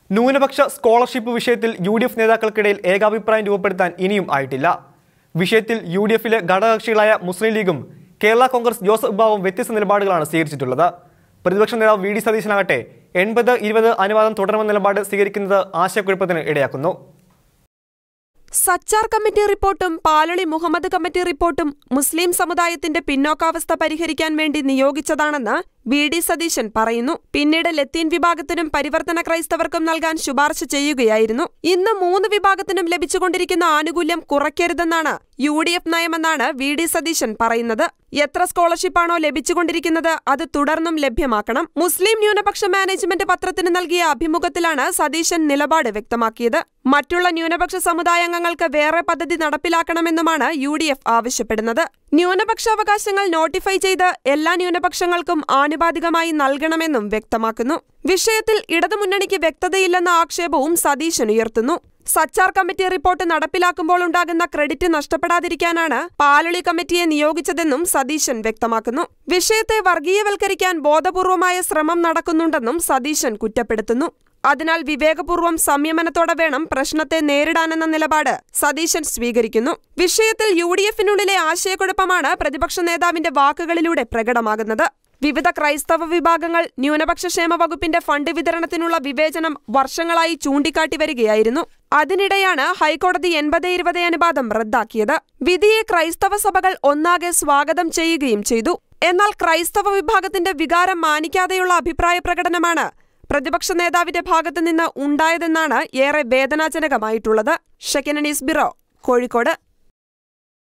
ന്യൂനപക്ഷ സ്കോളർഷിപ്പ് വിഷയത്തിൽ UDF നേതാക്കൾക്കിടയിൽ ഏകാഭിപ്രായം രൂപപ്പെടുത്താൻ ഇനിയും ആയിട്ടില്ല. വിഷയത്തിൽ UDFിലെ ഘടകകക്ഷികളായ മുസ്ലിം ലീഗും കേരള കോൺഗ്രസ് ജോസഫ് വിഭാഗവും വ്യത്യസ്ത നിലപാടുകളാണ് സ്വീകരിച്ചിട്ടുള്ളത്. പ്രതിപക്ഷ നേതാവ് VD സതീശനാകട്ടെ 80-20 അനുവാദം തുടരണമെന്ന നിലപാട് സ്വീകരിക്കുന്നത് ആശയക്കുഴപ്പത്തിന് ഇടയാക്കുന്നു. സച്ചാർ കമ്മിറ്റി റിപ്പോർട്ടും പാലളി മുഹമ്മദ് കമ്മിറ്റി റിപ്പോർട്ടും മുസ്ലിം സമുദായത്തിന്റെ പിന്നോക്കാവസ്ഥ പരിഹരിക്കാൻ വേണ്ടി നിയോഗിച്ചതാണെന്ന് VD സതീശൻ പറയുന്നു. പിന്നീട് ലത്തീൻ വിഭാഗത്തിനും പരിവർത്തന ക്രൈസ്തവർക്കും നൽകാൻ ശുപാർശ ചെയ്യുകയായിരുന്നു. ഇന്ന് 3 വിഭാഗത്തിനും ലഭിച്ചുകൊണ്ടിരിക്കുന്ന ആനുകൂല്യം കുറയ്ക്കരുതെന്നാണ് UDF നയമെന്നാണ് VD സതീശൻ പറയുന്നത്. എത്ര സ്കോളർഷിപ്പാണോ ലഭിച്ചുകൊണ്ടിരിക്കുന്നത് അത് തുടർന്നും ലഭ്യമാക്കണം. മുസ്ലിം ന്യൂനപക്ഷ മാനേജ്മെന്റ് പത്രത്തിന് നൽകിയ അഭിമുഖത്തിലാണ് സതീശൻ നിലപാട് വ്യക്തമാക്കിയത്. മറ്റുള്ള ന്യൂനപക്ഷ സമുദായാംഗങ്ങൾക്ക് വേറെ പദ്ധതി നടപ്പിലാക്കണമെന്നുമാണ് UDF ആവശ്യപ്പെടുന്നത്. ന്യൂനപക്ഷാവകാശങ്ങൾ നോട്ടിഫൈ ചെയ്ത് എല്ലാ ന്യൂനപക്ഷങ്ങൾക്കും ആനുപാതികമായി നൽകണമെന്നും വ്യക്തമാക്കുന്നു. വിഷയത്തിൽ ഇടതുമുന്നണിക്ക് വ്യക്തതയില്ലെന്ന ആക്ഷേപവും സതീശൻ ഉയർത്തുന്നു. സച്ചാർ കമ്മിറ്റി റിപ്പോർട്ട് നടപ്പിലാക്കുമ്പോൾ ഉണ്ടാകുന്ന ക്രെഡിറ്റ് നഷ്ടപ്പെടാതിരിക്കാനാണ് പാലളി കമ്മിറ്റിയെ നിയോഗിച്ചതെന്നും സതീശൻ വ്യക്തമാക്കുന്നു. വിഷയത്തെ വർഗീയവൽക്കരിക്കാൻ ബോധപൂർവമായ ശ്രമം നടക്കുന്നുണ്ടെന്നും സതീശൻ കുറ്റപ്പെടുത്തുന്നു. അതിനാൽ വിവേകപൂർവ്വം സംയമനത്തോടെ വേണം പ്രശ്നത്തെ നേരിടാനെന്ന നിലപാട് സതീശൻ സ്വീകരിക്കുന്നു. വിഷയത്തിൽ UDFിനുള്ളിലെ ആശയക്കുഴപ്പമാണ് പ്രതിപക്ഷ നേതാവിന്റെ വാക്കുകളിലൂടെ പ്രകടമാകുന്നത്. വിവിധ ക്രൈസ്തവ വിഭാഗങ്ങൾ ന്യൂനപക്ഷ ക്ഷേമ വകുപ്പിന്റെ ഫണ്ട് വിതരണത്തിനുള്ള വിവേചനം വർഷങ്ങളായി ചൂണ്ടിക്കാട്ടി വരികയായിരുന്നു. അതിനിടെയാണ് ഹൈക്കോടതി 80-20 അനുപാതം റദ്ദാക്കിയത്. വിധിയെ ക്രൈസ്തവ സഭകൾ ഒന്നാകെ സ്വാഗതം ചെയ്യുകയും ചെയ്തു. എന്നാൽ ക്രൈസ്തവ വിഭാഗത്തിന്റെ വികാരം മാനിക്കാതെയുള്ള അഭിപ്രായ പ്രകടനമാണ് പ്രതിപക്ഷ നേതാവിന്റെ ഭാഗത്തുനിന്ന് ഉണ്ടായതെന്നാണ് ഏറെ വേദനാജനകമായിട്ടുള്ളത്. ഷെക്കന ന്യൂസ് ബ്യൂറോ, കോഴിക്കോട്.